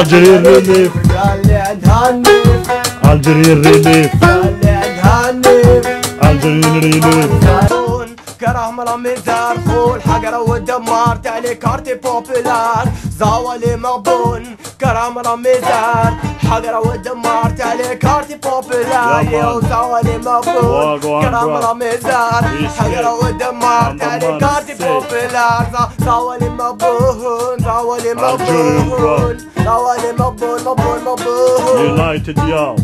الجيريان ريليف قال لي عندها النيف الجيريان ريليف قال لي عندها النيف الجيريان ريليف كرهم رمزار فول حقرة والدمار تالي كارتي بوبولار زاولي مغبون كرهم رمزار حقرة والدمار تالي كارتي بوبولار يو زاولي مغبون كرهم رمزار حقرة والدمار تالي كارتي بوبولار زاولي مغبون زاولي مغبون زاولي مغبون مغبون يونايتد ياو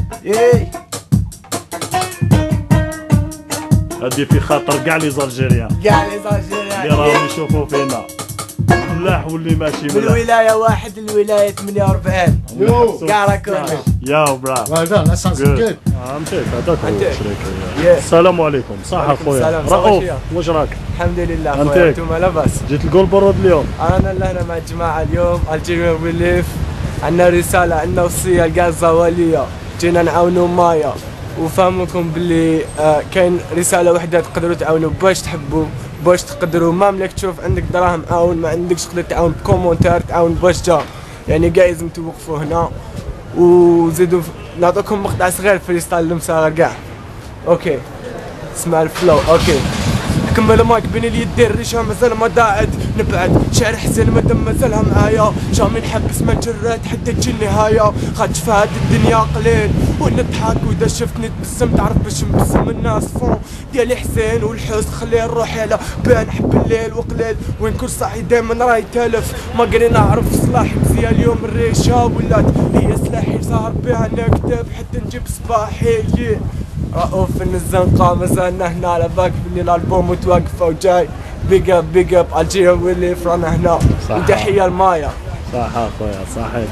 هادي في خاطر كاع لي زالجيريان كاع لي زالجيريان اللي راهم يشوفوا فينا ملاح واللي ماشي ملاح من الولاية 1 للولاية 48 كاع راكم ياو برا Well done, that sounds good. عمتك هذاك هو الشريك. السلام عليكم صح اخويا رؤوف واش راك؟ الحمد لله خويا انتم لاباس؟ جيت الجول برود اليوم؟ انا لهنا مع الجماعة اليوم الجيريان ريليف عندنا رسالة عندنا وصية لكاع الزوالية جينا نعاونوا مايا وفهمكم باللي كاين رسالة وحدة تقدروا تعاونوا باش تحبوا باش تقدروا ما ملك تشوف عندك دراهم عاون ما عندكش تقدر تعاون بكومونتير تعاون باش جا يعني كاع لازم توقفوا هنا وزيدوا نعطيكم مقطع صغير فريستايل لمسا كاع اوكي اسمع الفلو اوكي كمل مايك بين اليدين الريشه مازال ما ضاعت نبعد شعر حزين مادام مازالها معايا جامي نحبس ما نجرد حتى تجي النهايه خاطش في هاد الدنيا قليل ونضحك واذا شفتني تبسم تعرف باش نبسم الناس فون ديالي حسين والحزن خليه نروح يلا باه نحب الليل وقليل وين كل صاحي دايما راهي تالف ما قري نعرف سلاحي مزيان اليوم الريشه ولات هي سلاحي سهر بها نكتب حتى نجيب صباحي رؤوف من الزنقة مازالنا هنا على بالك بلي الالبوم متوقفة وجاي بيج اب بيج اب الجيريان ريليف رانا هنا وتحية لمايا صح اخويا صحيت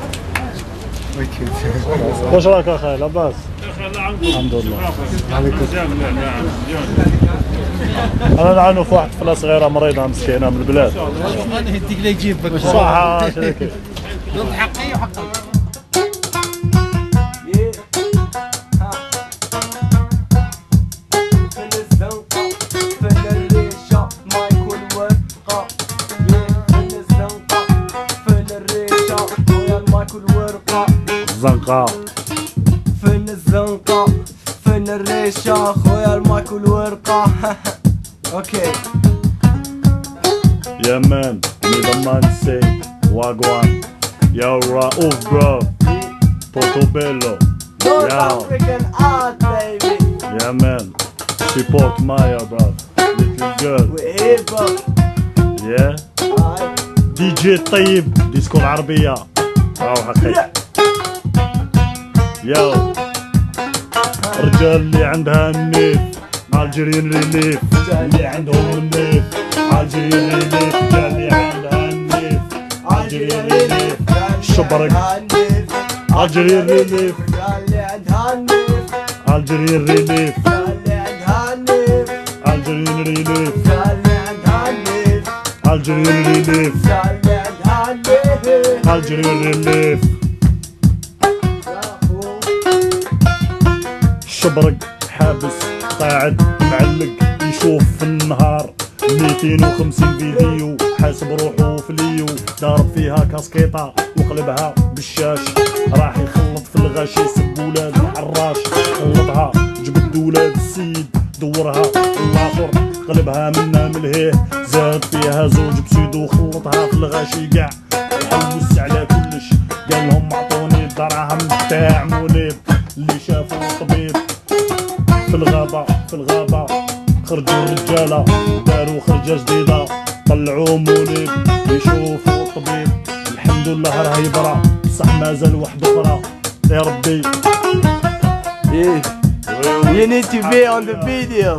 واش راك اخي لاباس؟ الحمد لله انا نعانو في واحد طفلة صغيرة مريضة مسكينة من البلاد يديك لا يجيبك صح شريكي حقي وحقي الزنقة فين الزنقة فين الريشة خويا المايك والورقة اوكي يا مان نظام سي واغوان يا رؤوف برو بورتوبيلو يا مان سيبورت مايا برو ليتل جيرل يا دي جي طيب ديسكو العربية راهو حقيقي ياو الرجال اللي عندها النيف الجيريان ريليف اللي عندهم النيف الجيريان ريليف الرجال اللي عندها النيف الجيريان ريليف الشبرق الجيريان ريليف الجيريان ريليف الجيريان ريليف الجيريان ريليف الجيريان ريليف الشبرق حابس قاعد معلق يشوف في النهار 250 فيديو حاسب روحو في ليو ضارب فيها كاسكيطة وقلبها بالشاش راح يخلط في الغاشي يسب ولاد الحراش خلطها جبد ولاد السيد دورها الاخر قلبها منا ملهيه زاد فيها زوج بسيدو خلطها في الغاشي كاع حوس على كلش قال لهم اعطوني الدراهم تاع منيب اللي شافوا الطبيب في الغابة خرجوا الرجالة داروا خرجة جديدة طلعوا منيب يشوفوا الطبيب الحمد لله راه يبرى بصح مازال واحد اخرى يا ربي You need to be on the video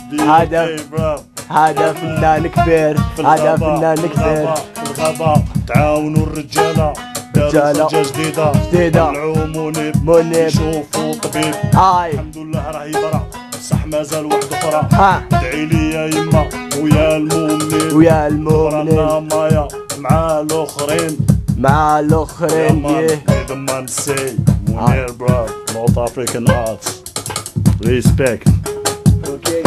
هذا فنان كبير هذا فنان كبير في الغابة تعاونوا الرجالة داروا خرجة جديدة طلعوا منيب يشوفوا طبيب الحمد لله راه يبرى بصح مازال واحد اخرى ادعي لي يا يما ويا المؤمنين رانا مايا مع الاخرين ضمان سي منير برو نورث افريكان ارتس ريسبكت اوكي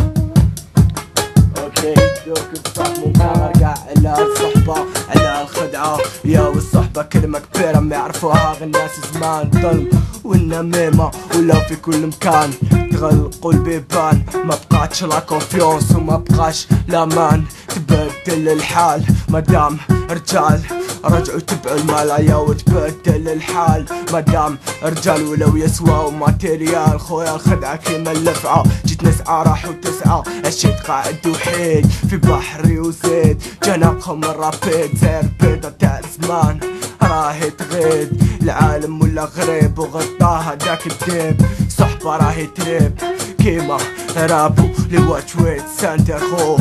دوك بصح ممكن ارجع على الصحبة على الخدمة الخدعة يا والصحبة كلمة كبيرة ما يعرفوها غير الناس زمان. ظلم والنميمة ولا في كل مكان تغلقوا البيبان، ما بقاتش لا كونفيونس وما بقاش لامان. تبدل الحال مادام رجال رجعوا تبعوا المال يا وتبدل الحال مادام رجال ولو يسواو ماتيريال. خويا الخدعة كيما اللفعة جيت نسعى راحوا تسعى الشيت قاعد وحيد في بحري وزيد جناقهم الرابيد زير بيضة تاع زمان راهي تغيد العالم ولا غريب وغطاها داك الديب صحبة راهي تريب كيما رابو لواتشويت سانتر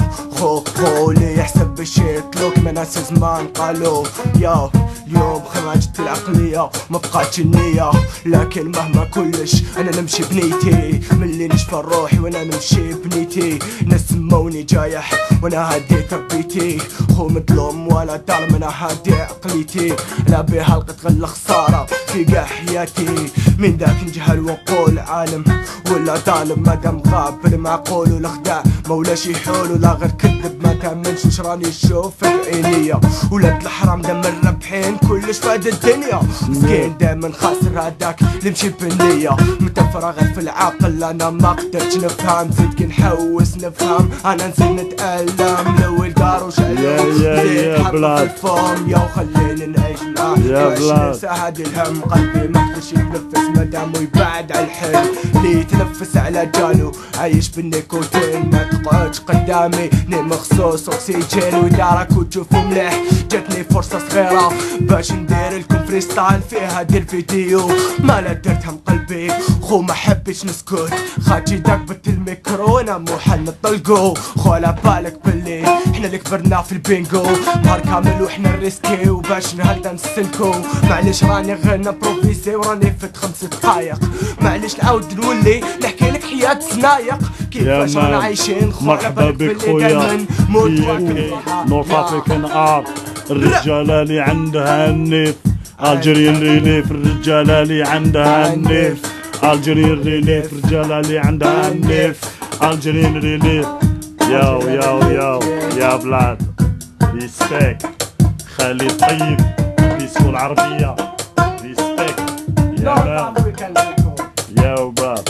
خو اللي يحسب بالشيت لوك من ناس زمان قالوا ياو اليوم خرجت العقلية ما بقاتش النية، لكن مهما كلش انا نمشي بنيتي ملي نشفى روحي وانا نمشي بنيتي. ناس سموني جايح وانا هدي تربيتي خو مظلوم ولا ظالم انا هدي عقليتي. لا بها القتل خسارة في كاع حياتي من ذاك نجهل ونقول عالم ولا ظالم مادام غاب المعقول والخداع مولاش يحول ولا غير كذب ما تامنش وش راني نشوف بعينيا. ولاد الحرام دم الربحين كلش فاد الدنيا مسكين دايما خاسر هداك اللي مشي بالنية متفرغ في العقل انا ما قدرتش نفهم زيد كي نحوس نفهم انا نزيد نتألم لو الدار وشالوم زيد حط في الفم يا وخليني نعيش معاه ننسى هادي الهم قلبي ما قدرش يتنفس مادام يبعد على الحلم اللي يتنفس على جالو عايش بالنيكوتين ما تقعدش قدامي ني مخصوص اكسيجين ودارك وتشوفو مليح جاتني فرصة صغيرة باش ندير لكم فريستايل في هادي الفيديو ما لا درتها من قلبي خو ما حبيتش نسكت خاطي دقبت الميكرو انا مو حل نطلقو خو على بالك باللي احنا اللي كبرنا في البينجو نهار كامل وحنا نريسكي وباش نهدا نسلكو معليش راني غير نبروفيزي وراني فت 5 دقايق معليش نعاود نولي نحكي لك حياة سنايق كيفاش رانا عايشين خو على مرحبا بالك بك باللي خويا دايما نقطة في كنعار الرجالة اللي عندها النيف الجيريان ريليف الرجالة اللي عندها النيف الجيريان ريليف الرجالة اللي عندها النيف الجيريان ريليف ياو ياو ياو يا بلاد ريسبكت خالد طيب بيسكو العربية ريسبكت يا بلاد ياو بلاد.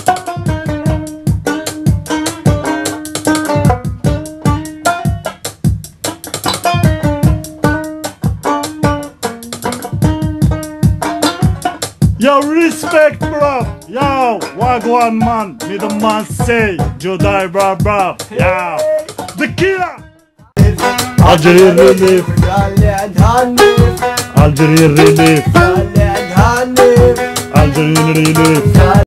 Yo, respect, bro. Yo, Wagwan man. Me the man say, Jodai, bro, bro. Yo, the killer. Algerian relief. Algerian relief. Algerian relief.